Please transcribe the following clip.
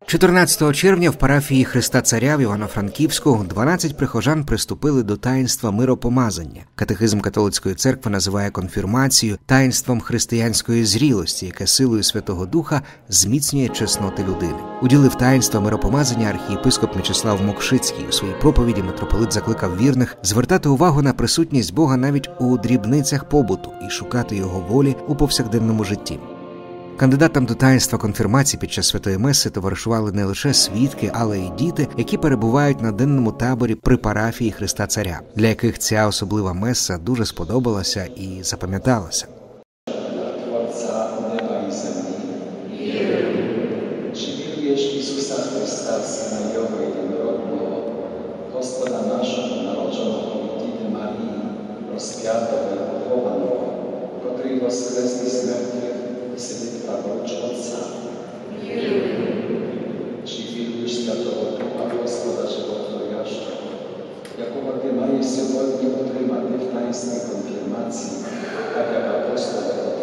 14 червня в парафії Христа Царя в Івано-Франківську 12 прихожан приступили до таїнства миропомазання. Катехизм католицької церкви називає конфірмацію таїнством християнської зрілості, яке силою Святого Духа зміцнює чесноти людини. Уділив таїнства миропомазання архієпископ Мечислав Мокшицький. У своїй проповіді митрополит закликав вірних звертати увагу на присутність Бога навіть у дрібницях побуту і шукати Його волі у повсякденному житті. Кандидатам до таїнства конфірмації під час Святої Меси товаришували не лише свідки, але й діти, які перебувають на денному таборі при парафії Христа Царя, для яких ця особлива меса дуже сподобалася і запам'яталася. Чи віруєш в Ісуса Христа, Сина Його єдинородного, Господа нашого, народженого від Діви Марії, розп'ятого і похованого, котрий воскрес із мертвих і сидить праворуч Отця? Чи віруєш Святого Духа, Господа Животворящого, якого ти маєш сьогодні отримати в таїнстві конфірмації, так як апостол